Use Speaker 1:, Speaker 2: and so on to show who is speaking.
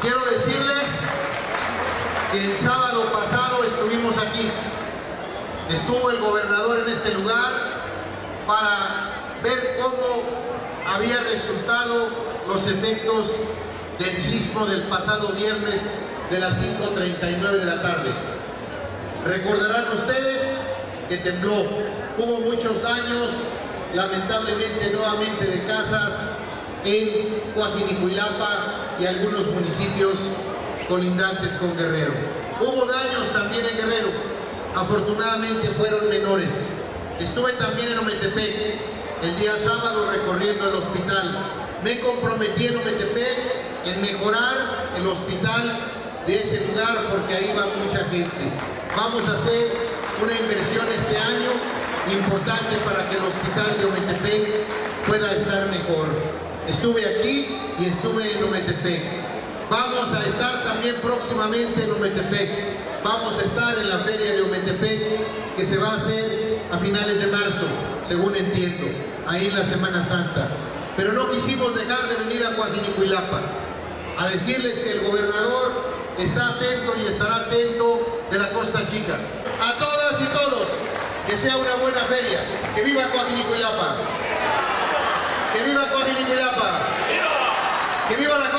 Speaker 1: Quiero decirles que el sábado pasado estuvimos aquí. Estuvo el gobernador en este lugar para ver cómo había resultado los efectos del sismo del pasado viernes de las 5:39 de la tarde. Recordarán ustedes que tembló, hubo muchos daños, lamentablemente nuevamente de casas en Coajinicuilapa y algunos municipios colindantes con Guerrero. Hubo daños también en Guerrero, afortunadamente fueron menores. Estuve también en Ometepec el día sábado recorriendo el hospital. Me comprometí en Ometepec en mejorar el hospital de ese lugar porque ahí va mucha gente. Vamos a hacer una inversión este año importante para que el hospital de Ometepec pueda estar mejor. Estuve aquí y estuve en Ometepec. Vamos a estar también próximamente en Ometepec. Vamos a estar en la feria de Ometepec que se va a hacer a finales de marzo, según entiendo, ahí en la Semana Santa. Pero no quisimos dejar de venir a Coajinicuilapa a decirles que el gobernador está atento y estará atento de la Costa Chica. A todas y todos, que sea una buena feria. ¡Que viva Coajinicuilapa! ¡Que viva Coajinicuilapa! ¡Que viva la